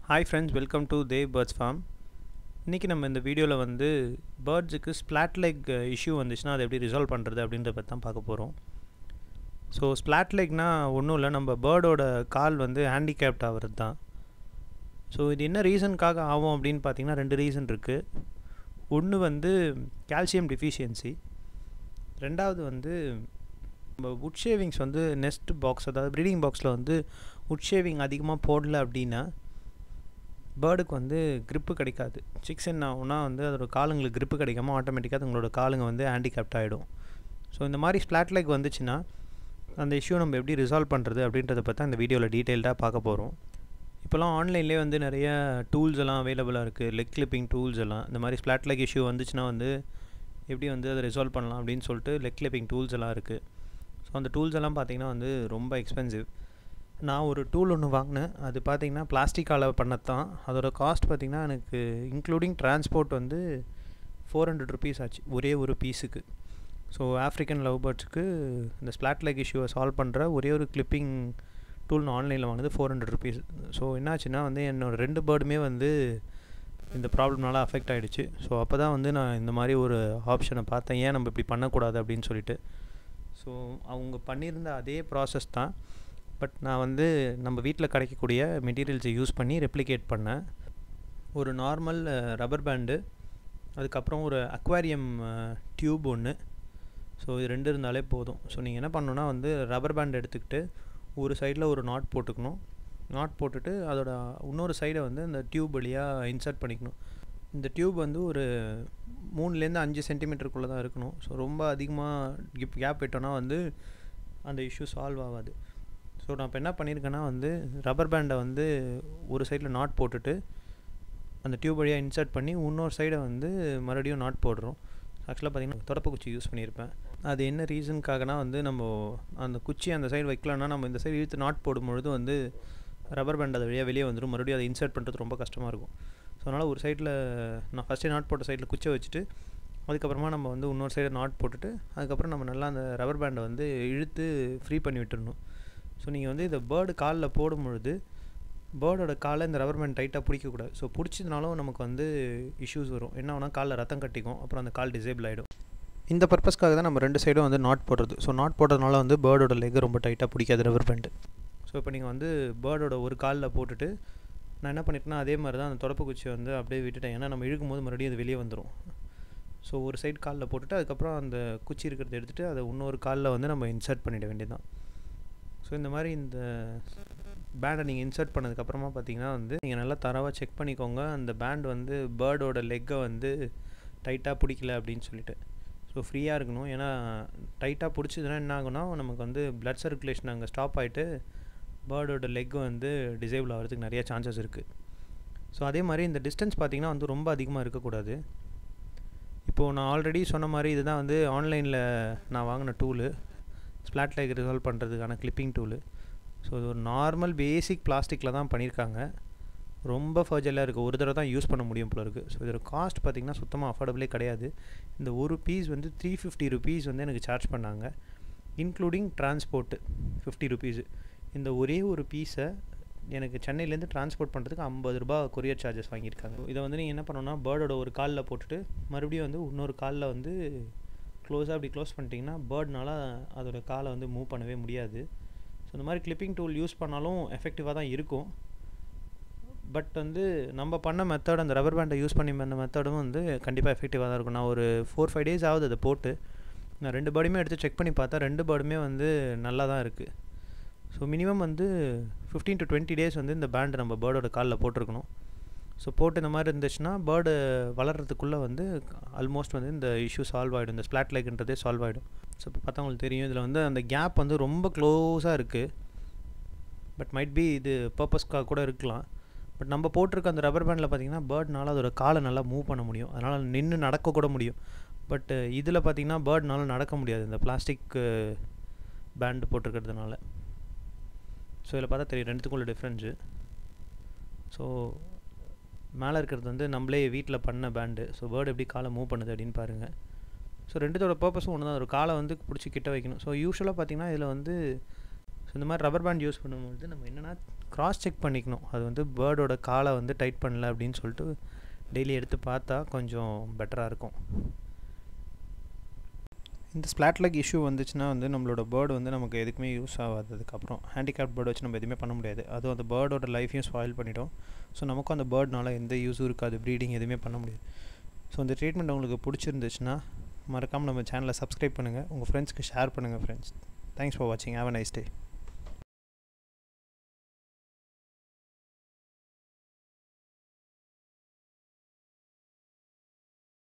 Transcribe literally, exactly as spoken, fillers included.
Hi friends, welcome to Dev Birds Farm. இன்றைக்கி நம்ம இந்த வீடியோவில் வந்து பேர்ட்ஸுக்கு ஸ்ப்ளாட் லெக் இஷ்யூ வந்துச்சுன்னா அதை எப்படி ரிசால்வ் பண்ணுறது அப்படின்றத பற்றி தான் பார்க்க போகிறோம். ஸோ ஸ்ப்ளாட் லெக்னால் ஒன்றும் இல்லை, நம்ம பேர்டோட கால் வந்து ஹேண்டிகேப்ட் ஆகிறது தான். ஸோ இது என்ன ரீசனுக்காக ஆகும் அப்படின்னு பார்த்தீங்கன்னா ரெண்டு ரீசன் இருக்குது. ஒன்று வந்து கால்சியம் டிஃபிஷியன்சி, ரெண்டாவது வந்து நம்ம வுட் ஷேவிங்ஸ் வந்து நெஸ்ட் பாக்ஸ் அதாவது ப்ரீடிங் பாக்ஸில் வந்து வுட் ஷேவிங் அதிகமாக போடல அப்படின்னா பேர்டுக்கு வந்து க்ரிப்பு கிடைக்காது. சிக்ஸ் என்ன ஆகும்னா வந்து அதோட காலுங்களுக்கு க்ரிப்பு கிடைக்காம ஆட்டோமேட்டிக்காக உங்களோட காலுங்க வந்து ஹேண்டிகேப்ட் ஆகிடும். ஸோ இந்த மாதிரி ஸ்ப்ளாட் லெக் வந்துச்சுன்னா அந்த இஷ்யூ நம்ம எப்படி ரிசால்வ் பண்ணுறது அப்படின்றத பற்றி இந்த வீடியோவில் டீட்டெயில்டாக பார்க்க போகிறோம். இப்போலாம் ஆன்லைன்லேயே வந்து நிறைய டூல்ஸ் எல்லாம் அவைலபிளாக இருக்குது, லெக் கிளிப்பிங் டூல்ஸ் எல்லாம். இந்த மாதிரி ஸ்ப்ளாட் லெக் இஷ்யூ வந்துச்சுன்னா வந்து எப்படி வந்து அதை ரிசால்வ் பண்ணலாம் அப்படின்னு சொல்லிட்டு லெக் கிளிப்பிங் டூல்ஸ் எல்லாம் இருக்குது. ஸோ அந்த டூல்ஸ் எல்லாம் பார்த்திங்கன்னா வந்து ரொம்ப எக்ஸ்பென்சிவ். நான் ஒரு டூல் ஒன்று வாங்கினேன், அது பார்த்திங்கன்னா பிளாஸ்டிக்கால் பண்ணது தான். அதோட காஸ்ட் பார்த்திங்கன்னா எனக்கு இன்க்ளூடிங் டிரான்ஸ்போர்ட் வந்து ஃபோர் ஹண்ட்ரட் ருபீஸ் ஆச்சு ஒரே ஒரு பீஸுக்கு. ஸோ ஆஃப்ரிக்கன் லவ் பேர்ட்ஸுக்கு இந்த ஸ்ப்ளாட் லெக் இஷ்யூவை சால்வ் பண்ணுற ஒரே ஒரு கிளிப்பிங் டூல் நான் ஆன்லைனில் வாங்கினது ஃபோர் ஹண்ட்ரட் ருபீஸ். ஸோ என்னாச்சுன்னா வந்து என்னோடய ரெண்டு பேர்டுமே வந்து இந்த ப்ராப்ளம்னால அஃபெக்ட் ஆகிடுச்சு. ஸோ அப்போ தான் வந்து நான் இந்த மாதிரி ஒரு ஆப்ஷனை பார்த்தேன், ஏன் நம்ம இப்படி பண்ணக்கூடாது அப்படின்னு சொல்லிட்டு. ஸோ அவங்க பண்ணியிருந்த அதே ப்ராசஸ் தான், பட் நான் வந்து நம்ம வீட்டில் கிடைக்கக்கூடிய மெட்டீரியல்ஸை யூஸ் பண்ணி ரெப்ளிகேட் பண்ணேன். ஒரு நார்மல் ரப்பர் பேண்டு, அதுக்கப்புறம் ஒரு அக்வாரியம் டியூப் ஒன்று. ஸோ இது ரெண்டு இருந்தாலே போதும். ஸோ நீங்கள் என்ன பண்ணணுன்னா வந்து ரப்பர் பேண்ட் எடுத்துக்கிட்டு ஒரு சைடில் ஒரு நாட் போட்டுக்கணும். நாட் போட்டுட்டு அதோட இன்னொரு சைடை வந்து அந்த டியூப் வழியாக இன்சர்ட் பண்ணிக்கணும். இந்த டியூப் வந்து ஒரு மூணுலேருந்து அஞ்சு சென்டிமீட்டருக்குள்ளே தான் இருக்கணும். ஸோ ரொம்ப அதிகமாக கிப் கேப் விட்டோன்னா வந்து அந்த இஷ்யூ சால்வ் ஆகாது. ஸோ நான் இப்போ என்ன பண்ணியிருக்கேன்னா வந்து ரப்பர் பேண்டை வந்து ஒரு சைடில் நாட் போட்டுட்டு அந்த டியூப் வழியாக இன்சர்ட் பண்ணி இன்னொரு சைடை வந்து மறுபடியும் நாட் போடுறோம். ஆக்சுவலாக பார்த்திங்கன்னா தொடப்பு குச்சி யூஸ் பண்ணியிருப்பேன். அது என்ன ரீசனுக்காகனா வந்து நம்ம அந்த குச்சி அந்த சைடு வைக்கலன்னா நம்ம இந்த சைடு இழுத்து நாட் போடும்பொழுது வந்து ரப்பர் பேண்ட் அது வழியாக வெளியே வந்துடும், மறுபடியும் அதை இன்சர்ட் பண்ணுறது ரொம்ப கஷ்டமாக இருக்கும். ஸோ அதனால் ஒரு சைடில் நான் ஃபஸ்ட்டே நாட் போட்ட சைடில் குச்சை வச்சுட்டு அதுக்கப்புறமா நம்ம வந்து இன்னொரு சைடை நாட் போட்டுட்டு அதுக்கப்புறம் நம்ம நல்லா அந்த ரப்பர் பேண்டை வந்து இழுத்து ஃப்ரீ பண்ணி விட்டுடணும். ஸோ நீங்கள் வந்து இந்த பேர்டு காலில் போடும்பொழுது பேர்டோட காலை இந்த ரப்பர் பேண்ட் டைட்டாக பிடிக்கக்கூடாது. ஸோ பிடிச்சதுனாலும் நமக்கு வந்து இஷ்யூஸ் வரும். என்ன ஆகுனா காலில் ரத்தம் கட்டிக்கும், அப்புறம் அந்த கால் டிசேபிள் ஆகிடும். இந்த பர்பஸ்க்காக தான் நம்ம ரெண்டு சைடும் வந்து நாட் போடுறது. ஸோ நாட் போடுறதுனால வந்து பேர்டோட லெக் ரொம்ப டைட்டாக பிடிக்காது ரப்பர் பேண்டு. ஸோ இப்போ நீங்கள் வந்து பேர்டோட ஒரு காலில் போட்டுட்டு நான் என்ன பண்ணிட்டேன்னா அதே மாதிரி தான் அந்த தொடப்பு குச்சியை வந்து அப்படியே விட்டுட்டேன். ஏன்னா நம்ம இழுக்கும் போது மறுபடியும் அது வெளியே வந்துடும். ஸோ ஒரு சைடு காலில் போட்டுட்டு அதுக்கப்புறம் அந்த குச்சி இருக்கிறத எடுத்துகிட்டு அதை இன்னொரு காலில் வந்து நம்ம இன்சர்ட் பண்ணிட வேண்டியதுதான். ஸோ இந்த மாதிரி இந்த பேண்டை நீங்கள் இன்சர்ட் பண்ணதுக்கப்புறமா பார்த்தீங்கன்னா வந்து நீங்கள் நல்லா தரவாக செக் பண்ணிக்கோங்க அந்த பேண்ட் வந்து பேர்டோட லெக்கை வந்து டைட்டாக பிடிக்கல அப்படின்னு சொல்லிட்டு. ஸோ ஃப்ரீயாக இருக்கணும். ஏன்னா டைட்டாக பிடிச்சதுன்னா என்ன ஆகுனா நமக்கு வந்து பிளட் சர்க்குலேஷன் அங்கே ஸ்டாப் ஆகிட்டு பேர்டோட லெக் வந்து டிசேபிள் ஆகிறதுக்கு நிறைய சான்சஸ் இருக்குது. ஸோ அதே மாதிரி இந்த டிஸ்டன்ஸ் பார்த்திங்கன்னா வந்து ரொம்ப அதிகமாக இருக்கக்கூடாது. இப்போது நான் ஆல்ரெடி சொன்ன மாதிரி இதுதான் வந்து ஆன்லைனில் நான் வாங்கின டூலு, ஸ்ப்ளாட் லெக் ரிசால்வ் பண்ணுறதுக்கான கிளிப்பிங் டூலு. ஸோ இது ஒரு நார்மல் பேசிக் பிளாஸ்டிக்கில் தான் பண்ணியிருக்காங்க. ரொம்ப ஃபர்ஜலாக இருக்குது, ஒரு தடவை தான் யூஸ் பண்ண முடியும் போல இருக்குது. ஸோ இதோட காஸ்ட் பார்த்திங்கன்னா சுத்தமாக அஃபோர்டபுளே கிடையாது. இந்த ஒரு பீஸ் வந்து த்ரீ ஃபிஃப்டி ருபீஸ் வந்து எனக்கு சார்ஜ் பண்ணாங்க, இன்க்ளூடிங் டிரான்ஸ்போர்ட்டு ஃபிஃப்டி ருபீஸு. இந்த ஒரே ஒரு பீஸை எனக்கு சென்னையிலேருந்து டிரான்ஸ்போர்ட் பண்ணுறதுக்கு ஐம்பது ரூபா கொரியர் சார்ஜஸ் வாங்கியிருக்காங்க. இதை வந்து நீங்கள் என்ன பண்ணணும்னா பேர்டோட ஒரு காலில் போட்டுட்டு மறுபடியும் வந்து இன்னொரு காலில் வந்து க்ளோஸாக அப்படி க்ளோஸ் பண்ணிட்டிங்கன்னா பேர்ட்னால அதோட காலை வந்து மூவ் பண்ணவே முடியாது. ஸோ இந்த மாதிரி கிளிப்பிங் டூல் யூஸ் பண்ணாலும் எஃபெக்டிவாக தான் இருக்கும். பட் வந்து நம்ம பண்ண மெத்தட் அந்த ரப்பர் பேண்டை யூஸ் பண்ணி பண்ண மெத்தடும் வந்து கண்டிப்பாக எஃபெக்டிவாக தான் இருக்கும். நான் ஒரு ஃபோர் ஃபைவ் டேஸ் ஆகுது அதை போட்டு. நான் ரெண்டு பேர்டுமே எடுத்து செக் பண்ணி பார்த்தா ரெண்டு பேர்டுமே வந்து நல்லா தான் இருக்குது. ஸோ மினிமம் வந்து ஃபிஃப்டீன் டு டுவெண்ட்டி டேஸ் வந்து இந்த பேண்டு நம்ம பேர்டோட காலில் போட்டிருக்கணும். ஸோ போட்டு இந்த மாதிரி இருந்துச்சுன்னா பேர்டு வளர்கிறதுக்குள்ளே வந்து ஆல்மோஸ்ட் வந்து இந்த இஷ்யூ சால்வ் ஆகிடும், இந்த ஸ்ப்ளாட் லெக்ன்றதே சால்வ் ஆகிடும். ஸோ இப்போ பார்த்தா உங்களுக்கு தெரியும் இதில் வந்து அந்த கேப் வந்து ரொம்ப க்ளோஸாக இருக்குது. பட் மைட் பி இது பர்பஸ்க்காக கூட இருக்கலாம். பட் நம்ம போட்டிருக்க அந்த ரப்பர் பேண்டில் பார்த்திங்கன்னா பேர்ட்னால அதோட காலை நல்லா மூவ் பண்ண முடியும், அதனால் நின்று நடக்க கூட முடியும். பட் இதில் பார்த்திங்கன்னா பேர்ட்னால நடக்க முடியாது இந்த பிளாஸ்டிக் பேண்டு போட்டிருக்கிறதுனால. ஸோ இதில் பார்த்தா தெரியும் ரெண்டுத்துக்கும் உள்ள டிஃப்ரென்ஸு. ஸோ மேலே இருக்கிறது வந்து நம்மளே வீட்டில் பண்ண பேண்டு. ஸோ பேர்டு எப்படி காலை மூவ் பண்ணுது அப்படின்னு பாருங்கள். ஸோ ரெண்டுத்தோட பர்பஸும் ஒன்று தான், ஒரு காலை வந்து பிடிச்சி கிட்ட வைக்கணும். ஸோ யூஸ்வலாக பார்த்திங்கன்னா இதில் வந்து ஸோ இந்த மாதிரி ரப்பர் பேண்ட் யூஸ் பண்ணும்போது நம்ம என்னென்னா க்ராஸ் செக் பண்ணிக்கணும். அது வந்து பேர்டோட காலை வந்து டைட் பண்ணல அப்படின்னு சொல்லிட்டு டெய்லி எடுத்து பார்த்தா கொஞ்சம் பெட்டராக இருக்கும். இந்த ஸ்ப்ளாட் லெக் இஷ்யூ வந்துச்சுன்னா வந்து நம்மளோட பேர்டு வந்து நமக்கு எதுக்குமே யூஸ் ஆகாது. அதுக்கப்புறம் ஹேண்டிகேப்ட் பேர்டு வச்சு நம்ம எதுவுமே பண்ண முடியாது. அதுவும் அந்த பேர்டோட லைஃப்பையும் ஸ்பாயில் பண்ணிவிடும். ஸோ நமக்கும் அந்த பேர்ட்னால எந்த யூஸும் இருக்காது, ப்ரீடிங் எதுவுமே பண்ண முடியாது. ஸோ இந்த ட்ரீட்மெண்ட் உங்களுக்கு பிடிச்சிருந்துச்சுன்னா மறக்காமல் நம்ம சேனலை சப்ஸ்கிரைப் பண்ணுங்கள், உங்கள் ஃப்ரெண்ட்ஸ்க்கு ஷேர் பண்ணுங்கள் ஃப்ரெண்ட்ஸ். தேங்க்ஸ் ஃபார் வாட்சிங். Have a nice day.